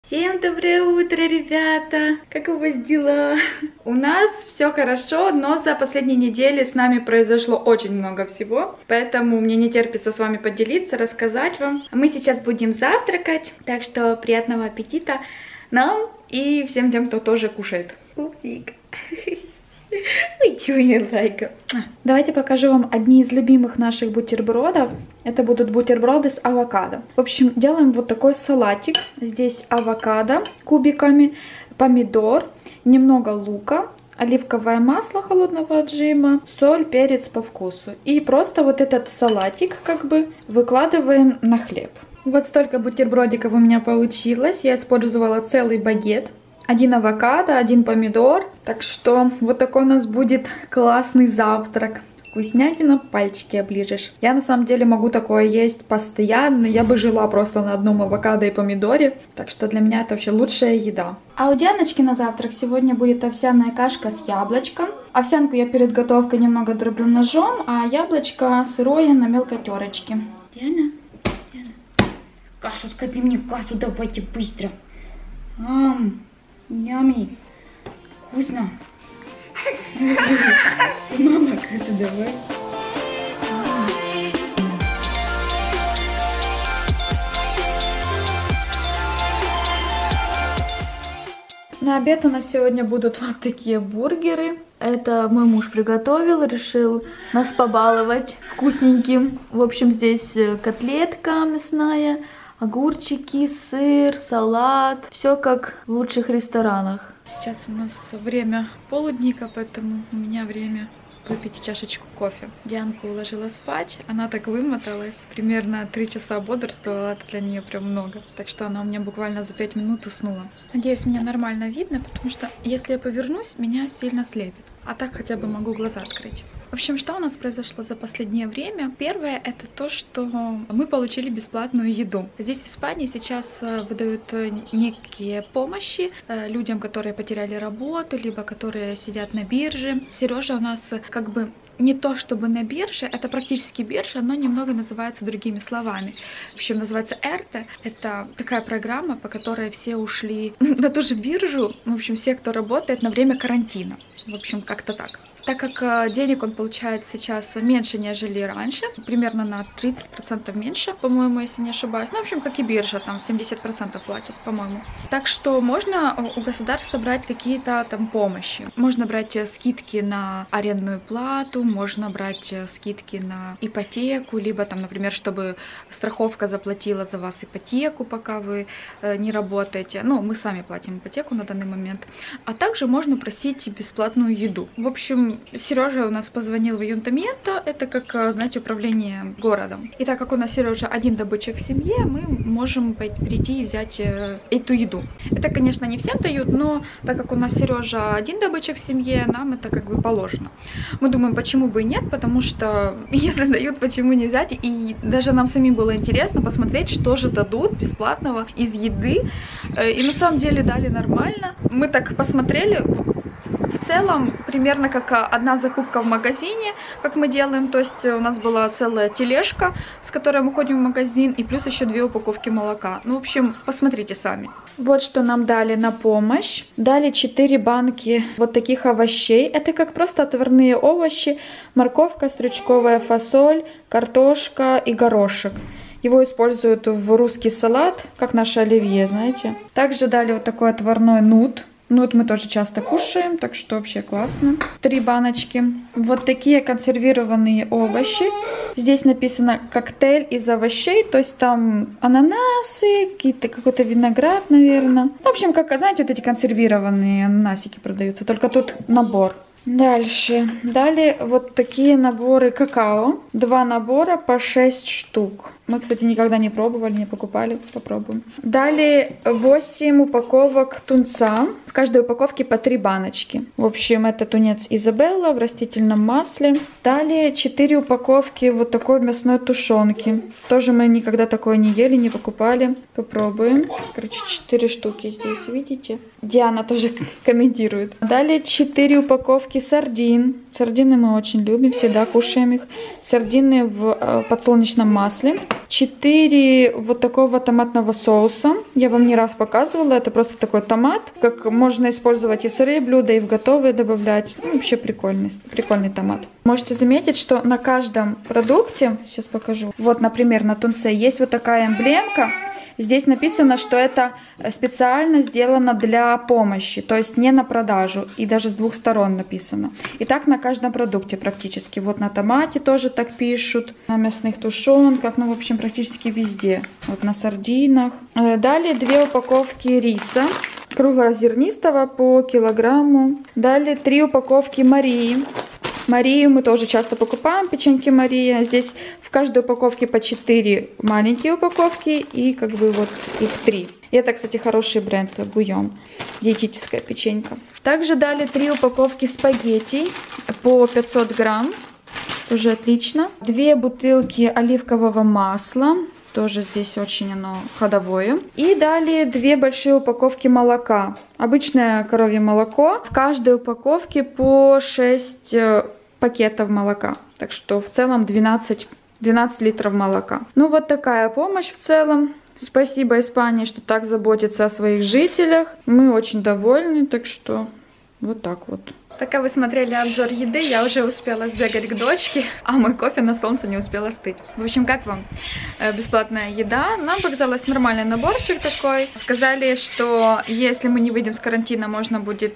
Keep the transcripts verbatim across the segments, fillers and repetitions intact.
Всем доброе утро, ребята! Как у вас дела? У нас все хорошо, но за последние недели с нами произошло очень много всего, поэтому мне не терпится с вами поделиться, рассказать вам. Мы сейчас будем завтракать, так что приятного аппетита нам и всем тем, кто тоже кушает. Пупсик! Давайте покажу вам одни из любимых наших бутербродов. Это будут бутерброды с авокадо. В общем, делаем вот такой салатик. Здесь авокадо кубиками, помидор, немного лука, оливковое масло холодного отжима, соль, перец по вкусу. И просто вот этот салатик как бы выкладываем на хлеб. Вот столько бутербродиков у меня получилось. Я использовала целый багет. Один авокадо, один помидор. Так что вот такой у нас будет классный завтрак. Вкуснятина, пальчики оближешь. Я на самом деле могу такое есть постоянно. Я бы жила просто на одном авокадо и помидоре. Так что для меня это вообще лучшая еда. А у Дианочки на завтрак сегодня будет овсяная кашка с яблочком. Овсянку я перед готовкой немного дроблю ножом, а яблочко сырое на мелкой терочке. Диана, Диана, кашу, скажи мне кашу, давайте быстро. Ам. Ями, вкусно. Мама, кашу давай. На обед у нас сегодня будут вот такие бургеры. Это мой муж приготовил, решил нас побаловать вкусненьким. В общем, здесь котлетка мясная, огурчики, сыр, салат. Все как в лучших ресторанах. Сейчас у нас время полудника, поэтому у меня время выпить чашечку кофе. Дианку уложила спать. Она так вымоталась. Примерно три часа бодрствовала. Это для нее прям много. Так что она у меня буквально за пять минут уснула. Надеюсь, меня нормально видно, потому что если я повернусь, меня сильно слепит. А так хотя бы могу глаза открыть. В общем, что у нас произошло за последнее время? Первое, это то, что мы получили бесплатную еду. Здесь в Испании сейчас выдают некие помощи людям, которые потеряли работу, либо которые сидят на бирже. Сережа у нас как бы не то чтобы на бирже, это практически биржа, но немного называется другими словами. В общем, называется Эрте. Это такая программа, по которой все ушли на ту же биржу. В общем, все, кто работает на время карантина. В общем, как-то так. Так как денег он получает сейчас меньше, нежели раньше, примерно на тридцать процентов меньше, по-моему, если не ошибаюсь. Ну, в общем, как и биржа, там семьдесят процентов платят, по-моему. Так что можно у государства брать какие-то там помощи. Можно брать скидки на арендную плату, можно брать скидки на ипотеку, либо там, например, чтобы страховка заплатила за вас ипотеку, пока вы не работаете. Ну, мы сами платим ипотеку на данный момент. А также можно просить бесплатную еду. В общем, Сережа у нас позвонил в Ayuntamiento, это как, знаете, управление городом. И так как у нас Сережа один добытчик в семье, мы можем прийти и взять эту еду. Это, конечно, не всем дают, но так как у нас Сережа один добытчик в семье, нам это как бы положено. Мы думаем, почему бы и нет, потому что если дают, почему не взять? И даже нам самим было интересно посмотреть, что же дадут бесплатного из еды. И на самом деле дали нормально. Мы так посмотрели. В целом, примерно как одна закупка в магазине, как мы делаем, то есть у нас была целая тележка, с которой мы ходим в магазин, и плюс еще две упаковки молока. Ну, в общем, посмотрите сами. Вот что нам дали на помощь. Дали четыре банки вот таких овощей. Это как просто отварные овощи, морковка, стручковая фасоль, картошка и горошек. Его используют в русский салат, как наше оливье, знаете. Также дали вот такой отварной нут. Ну, вот мы тоже часто кушаем, так что вообще классно. Три баночки. Вот такие консервированные овощи. Здесь написано коктейль из овощей, то есть там ананасы, какие-то какой-то виноград, наверное. В общем, как, знаете, вот эти консервированные ананасики продаются, только тут набор. Дальше. Дали вот такие наборы какао. Два набора по шесть штук. Мы, кстати, никогда не пробовали, не покупали. Попробуем. Дали восемь упаковок тунца. В каждой упаковке по три баночки. В общем, это тунец Изабелла в растительном масле. Дали четыре упаковки вот такой мясной тушенки. Тоже мы никогда такое не ели, не покупали. Попробуем. Короче, четыре штуки здесь, видите? Диана тоже комментирует. Дали четыре упаковки упаковки сардин. Сардины мы очень любим, всегда кушаем их. Сардины в подсолнечном масле. четыре вот такого томатного соуса. Я вам не раз показывала. Это просто такой томат. Как можно использовать и сырые блюда, и в готовые добавлять. Ну, вообще прикольный, прикольный томат. Можете заметить, что на каждом продукте, сейчас покажу. Вот, например, на тунце есть вот такая эмблемка. Здесь написано, что это специально сделано для помощи, то есть не на продажу, и даже с двух сторон написано. И так на каждом продукте практически. Вот на томате тоже так пишут, на мясных тушенках, ну в общем практически везде. Вот на сардинах. Далее две упаковки риса круглозернистого по килограмму. Далее три упаковки Марии. Марию мы тоже часто покупаем, печеньки Мария. Здесь в каждой упаковке по четыре маленькие упаковки и как бы вот их три. И это, кстати, хороший бренд Гуйон, диетическая печенька. Также дали три упаковки спагетти по пятьсот грамм, тоже отлично. Две бутылки оливкового масла, тоже здесь очень оно ходовое. И далее две большие упаковки молока. Обычное коровье молоко. В каждой упаковке по шесть пакетов молока. Так что в целом двенадцать, двенадцать литров молока. Ну вот такая помощь в целом. Спасибо Испании, что так заботится о своих жителях. Мы очень довольны, так что вот так вот. Пока вы смотрели обзор еды, я уже успела сбегать к дочке, а мой кофе на солнце не успел остыть. В общем, как вам бесплатная еда? Нам показалось нормальный наборчик такой. Сказали, что если мы не выйдем с карантина, можно будет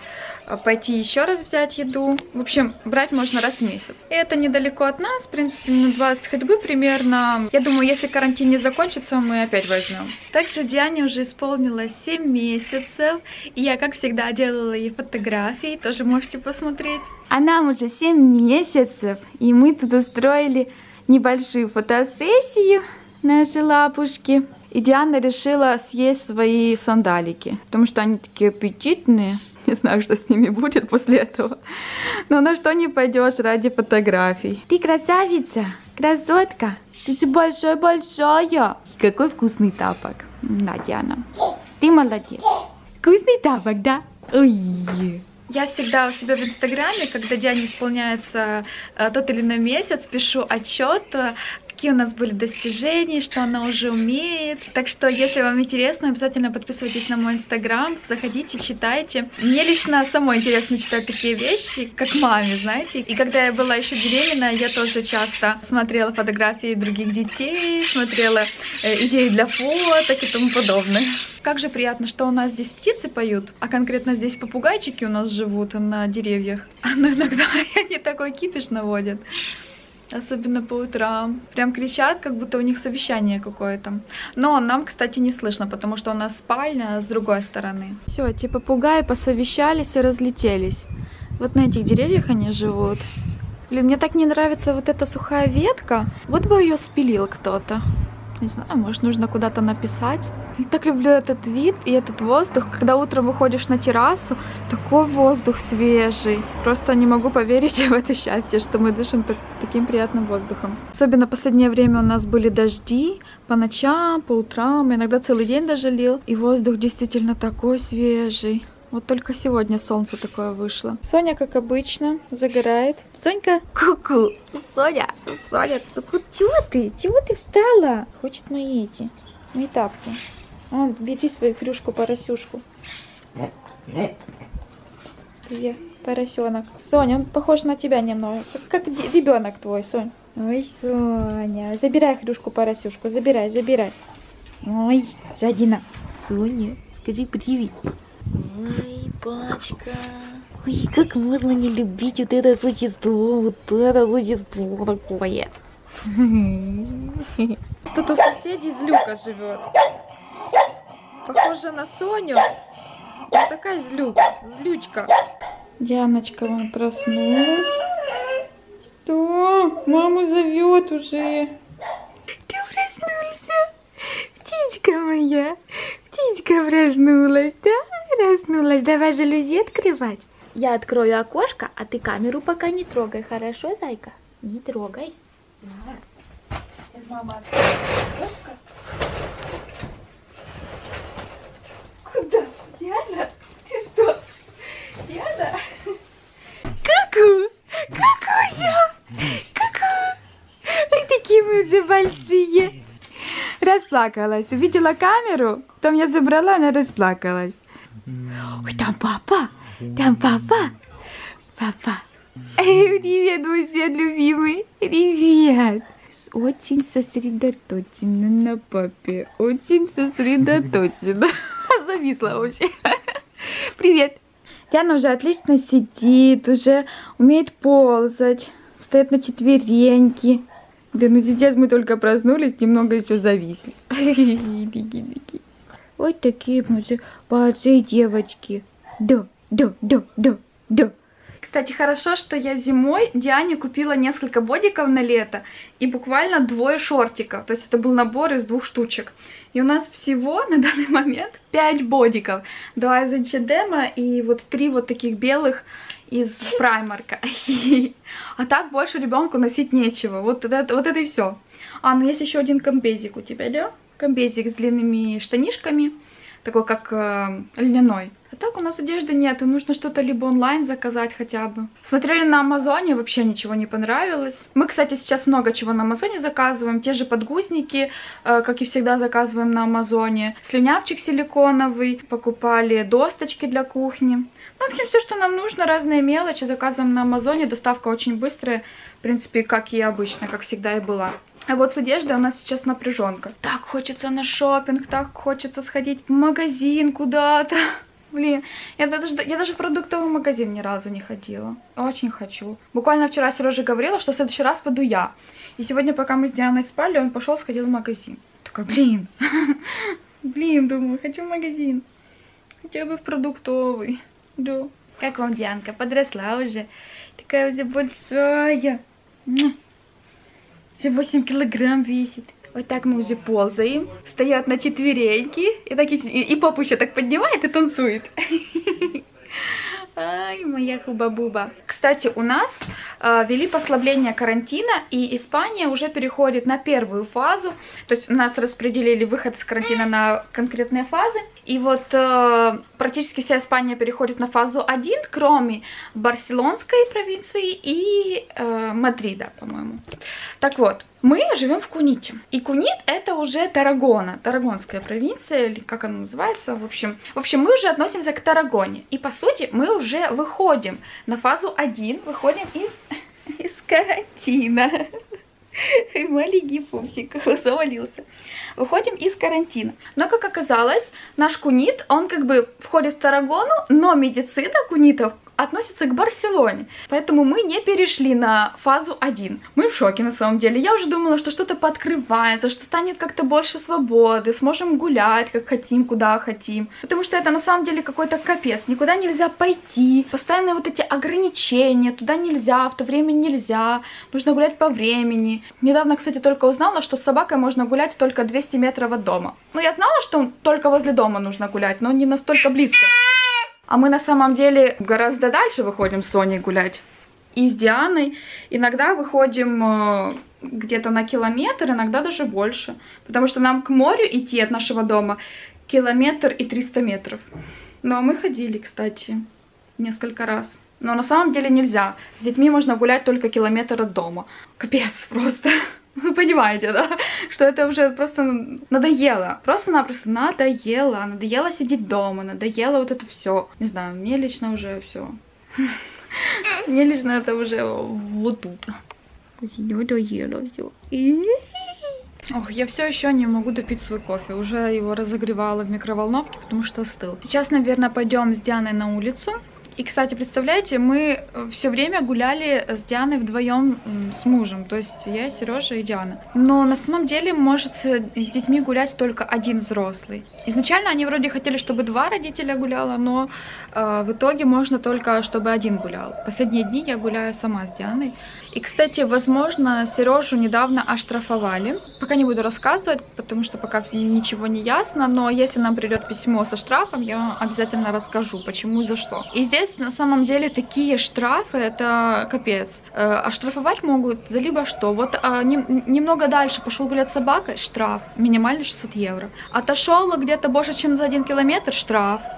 пойти еще раз взять еду. В общем, брать можно раз в месяц. И это недалеко от нас, в принципе, минут двадцать ходьбы примерно. Я думаю, если карантин не закончится, мы опять возьмем. Также Диане уже исполнилось семь месяцев. И я, как всегда, делала ей фотографии. Тоже можете посмотреть. А нам уже семь месяцев. И мы тут устроили небольшую фотосессию нашей лапушки. И Диана решила съесть свои сандалики. Потому что они такие аппетитные. Не знаю, что с ними будет после этого. Но на что не пойдешь ради фотографий. Ты красавица, красотка. Ты же большая-большая. Какой вкусный тапок. Да, Диана. Ты молодец. Вкусный тапок, да? Ой. Я всегда у себя в инстаграме, когда Диане исполняется э, тот или иной месяц, пишу отчет, какие у нас были достижения, что она уже умеет. Так что, если вам интересно, обязательно подписывайтесь на мой инстаграм, заходите, читайте. Мне лично самой интересно читать такие вещи, как маме, знаете. И когда я была еще беременна, я тоже часто смотрела фотографии других детей, смотрела э, идеи для фоток и тому подобное. Как же приятно, что у нас здесь птицы поют, а конкретно здесь попугайчики у нас живут на деревьях. Но иногда они такой кипиш наводят. Особенно по утрам. Прям кричат, как будто у них совещание какое-то. Но нам, кстати, не слышно, потому что у нас спальня с другой стороны. Все, эти попугаи посовещались и разлетелись. Вот на этих деревьях они живут. Блин, мне так не нравится вот эта сухая ветка. Вот бы ее спилил кто-то. Не знаю, может, нужно куда-то написать. Я так люблю этот вид и этот воздух. Когда утром выходишь на террасу, такой воздух свежий. Просто не могу поверить в это счастье, что мы дышим так, таким приятным воздухом. Особенно в последнее время у нас были дожди по ночам, по утрам, иногда целый день даже лил. И воздух действительно такой свежий. Вот только сегодня солнце такое вышло. Соня, как обычно, загорает. Сонька, ку-ку. Соня, Соня, чего ты? Чего ты встала? Хочет мои эти, мои тапки. Вон, бери свою крюшку-поросюшку. Где поросенок? Соня, он похож на тебя немного. Как, как ребенок твой, Сонь. Ой, Соня. Забирай крюшку-поросюшку. Забирай, забирай. Ой, жадина. Соня, скажи привет. Ой, пачка. Ой, как можно не любить вот это существо, вот это существо такое. Тут у соседей злюка живет. Похожа на Соню. Вот такая злюка, злючка. Дианочка вон проснулась. Что? Маму зовет уже. Ты проснулся? Птичка моя. Птичка проснулась, да? Проснулась. Давай жалюзи открывать. Я открою окошко, а ты камеру пока не трогай. Хорошо, зайка? Не трогай. Сейчас мама откроет окошко. Куда? Диана? Ты что? Диана? расплакалась. Увидела камеру, потом я забрала, она расплакалась. Ой, там папа, там папа, папа. Эй, привет, мой свет любимый, привет. Очень сосредоточена на папе, очень сосредоточена. Зависла вообще. Привет. Диана уже отлично сидит, уже умеет ползать, встает на четвереньки. Да, ну сейчас мы только проснулись, немного еще зависли. Вот такие мы же молодцы девочки. Да, да, да, да, да. Кстати, хорошо, что я зимой Диане купила несколько бодиков на лето и буквально двое шортиков. То есть это был набор из двух штучек. И у нас всего на данный момент пять бодиков. Два из эйч энд эм и вот три вот таких белых из Праймарка. А так больше ребенку носить нечего. Вот это, вот это и все. А, ну есть еще один комбезик у тебя, да? Комбезик с длинными штанишками. Такой как э, льняной. А так у нас одежды нет, и нужно что-то либо онлайн заказать хотя бы. Смотрели на Амазоне, вообще ничего не понравилось. Мы, кстати, сейчас много чего на Амазоне заказываем. Те же подгузники, э, как и всегда, заказываем на Амазоне. Слюнявчик силиконовый, покупали досточки для кухни. Ну, в общем, все, что нам нужно, разные мелочи заказываем на Амазоне. Доставка очень быстрая, в принципе, как и обычно, как всегда и была. А вот с одеждой у нас сейчас напряженка. Так хочется на шопинг, так хочется сходить в магазин куда-то. Блин, я даже, я даже в продуктовый магазин ни разу не ходила. Очень хочу. Буквально вчера Сережа говорила, что в следующий раз пойду я. И сегодня, пока мы с Дианой спали, он пошел, сходил в магазин. Такой, блин. Блин, думаю, хочу в магазин. Хотя бы в продуктовый. Да. Как вам, Дианка? Подросла уже. Такая уже большая. Уже восемь килограмм весит. Вот так мы уже ползаем. Стоят на четвереньки. И, так, и, и попу еще так поднимает и танцует. Ай, моя хуба-буба. Кстати, у нас э, ввели послабление карантина, и Испания уже переходит на первую фазу. То есть у нас распределили выход из карантина на конкретные фазы. И вот э, практически вся Испания переходит на фазу один, кроме Барселонской провинции и э, Мадрида, по-моему. Так вот, мы живем в Куните. И Кунит это уже Таррагона, Таррагонская провинция, или как она называется, в общем. В общем, мы уже относимся к Таррагоне. И по сути мы уже выходим на фазу один, выходим из, из карантина. Маленький пупсик завалился. Выходим из карантина. Но, как оказалось, наш Кунит, он как бы входит в Таррагону, но медицина кунитов относится к Барселоне. Поэтому мы не перешли на фазу один. Мы в шоке на самом деле. Я уже думала, что что-то пооткрывается, что станет как-то больше свободы, сможем гулять как хотим, куда хотим. Потому что это на самом деле какой-то капец. Никуда нельзя пойти. Постоянные вот эти ограничения. Туда нельзя, в то время нельзя. Нужно гулять по времени. Недавно, кстати, только узнала, что с собакой можно гулять только двести метров от дома. Ну, я знала, что только возле дома нужно гулять, но не настолько близко. А мы на самом деле гораздо дальше выходим с Соней гулять. И с Дианой иногда выходим э, где-то на километр, иногда даже больше. Потому что нам к морю идти от нашего дома километр и триста метров. Но мы ходили, кстати, несколько раз. Но на самом деле нельзя. С детьми можно гулять только километр от дома. Капец просто. Вы понимаете, да? Что это уже просто надоело. Просто-напросто надоело. Надоело сидеть дома, надоело вот это все. Не знаю, мне лично уже все. Мне лично это уже вот тут. Надоело все. Ох, я все еще не могу допить свой кофе. Уже его разогревала в микроволновке, потому что остыл. Сейчас, наверное, пойдем с Дианой на улицу. И, кстати, представляете, мы все время гуляли с Дианой вдвоем с мужем, то есть я, Сережа и Диана. Но на самом деле может с детьми гулять только один взрослый. Изначально они вроде хотели, чтобы два родителя гуляла, но э, в итоге можно только, чтобы один гулял. Последние дни я гуляю сама с Дианой. И, кстати, возможно, Сережу недавно оштрафовали. Пока не буду рассказывать, потому что пока ничего не ясно, но если нам придет письмо со штрафом, я вам обязательно расскажу, почему и за что. И здесь на самом деле такие штрафы, это капец. Э, оштрафовать могут за либо что. Вот э, не, немного дальше пошел гулять с собакой, штраф, минимальный шестьсот евро. Отошел где-то больше, чем за один километр, штраф.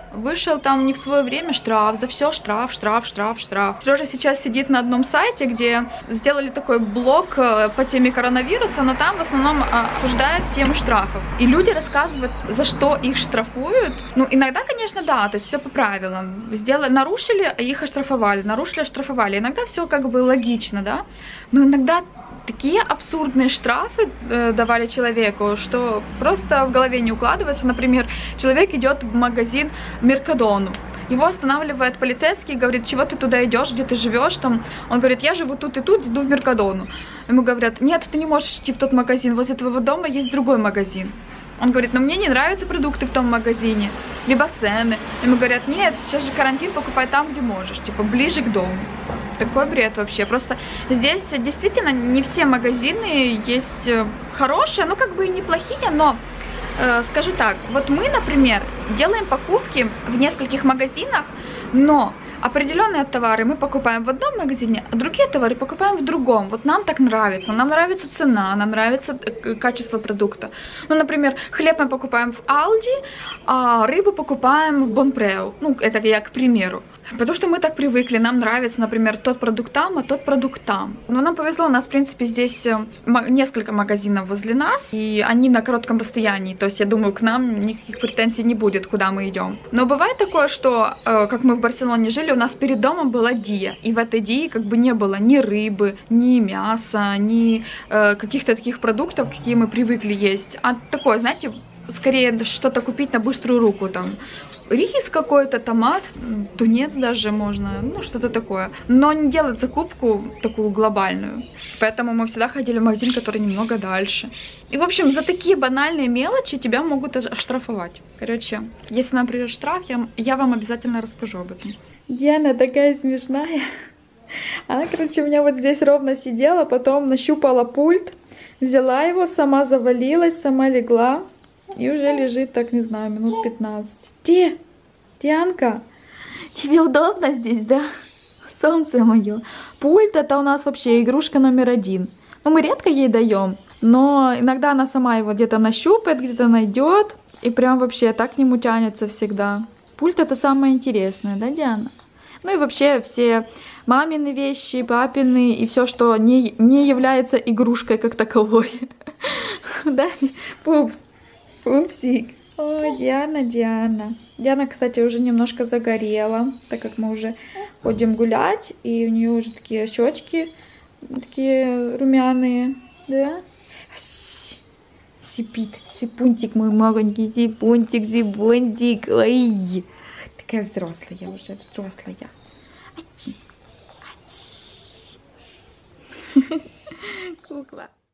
вышел там не в свое время, штраф, за все штраф, штраф, штраф, штраф. Сережа сейчас сидит на одном сайте, где сделали такой блог по теме коронавируса, но там в основном обсуждают темы штрафов. И люди рассказывают, за что их штрафуют. Ну, иногда, конечно, да, то есть все по правилам. Сделали, нарушили, их оштрафовали, нарушили, оштрафовали. Иногда все как бы логично, да, но иногда такие абсурдные штрафы э, давали человеку, что просто в голове не укладывается. Например, человек идет в магазин Меркадону, его останавливает полицейский и говорит, чего ты туда идешь, где ты живешь, там. Он говорит, я живу тут и тут, иду в Меркадону. Ему говорят, нет, ты не можешь идти в тот магазин, возле твоего дома есть другой магазин. Он говорит, но мне не нравятся продукты в том магазине, либо цены. Ему говорят, нет, сейчас же карантин, покупай там, где можешь, типа ближе к дому. Такой бред вообще. Просто здесь действительно не все магазины есть хорошие, ну как бы и неплохие, но э, скажу так, вот мы, например, делаем покупки в нескольких магазинах, но определенные товары мы покупаем в одном магазине, а другие товары покупаем в другом. Вот нам так нравится. Нам нравится цена, нам нравится качество продукта. Ну, например, хлеб мы покупаем в Aldi, а рыбу покупаем в Bonpreu. Ну, это я к примеру. Потому что мы так привыкли, нам нравится, например, тот продукт там, а тот продукт там. Но нам повезло, у нас, в принципе, здесь несколько магазинов возле нас, и они на коротком расстоянии, то есть, я думаю, к нам никаких претензий не будет, куда мы идем. Но бывает такое, что, как мы в Барселоне жили, у нас перед домом была Дия, и в этой Дии как бы не было ни рыбы, ни мяса, ни э, каких-то таких продуктов, какие мы привыкли есть, а такое, знаете, скорее что-то купить на быструю руку, там, рис какой-то, томат, тунец даже можно, ну что-то такое. Но не делать закупку такую глобальную. Поэтому мы всегда ходили в магазин, который немного дальше. И в общем, за такие банальные мелочи тебя могут оштрафовать. Короче, если нам придет штраф, я, я вам обязательно расскажу об этом. Диана такая смешная. Она, короче, у меня вот здесь ровно сидела, потом нащупала пульт, взяла его, сама завалилась, сама легла. И уже лежит, так не знаю, минут пятнадцать. Ди, Дианка, тебе удобно здесь, да? Солнце мое. Пульт это у нас вообще игрушка номер один. Ну, мы редко ей даем, но иногда она сама его где-то нащупает, где-то найдет. И прям вообще так к нему тянется всегда. Пульт это самое интересное, да, Диана? Ну и вообще все мамины вещи, папины и все, что не, не является игрушкой как таковой. Да, Пупс? Пупсик. Ой, Диана, Диана. Диана, кстати, уже немножко загорела, так как мы уже ходим гулять, и у нее уже такие щечки, такие румяные, да? Сипит, сипунтик мой маленький, сипунтик, сипунтик, ой. Такая взрослая уже, взрослая. Ати, ати. Кукла.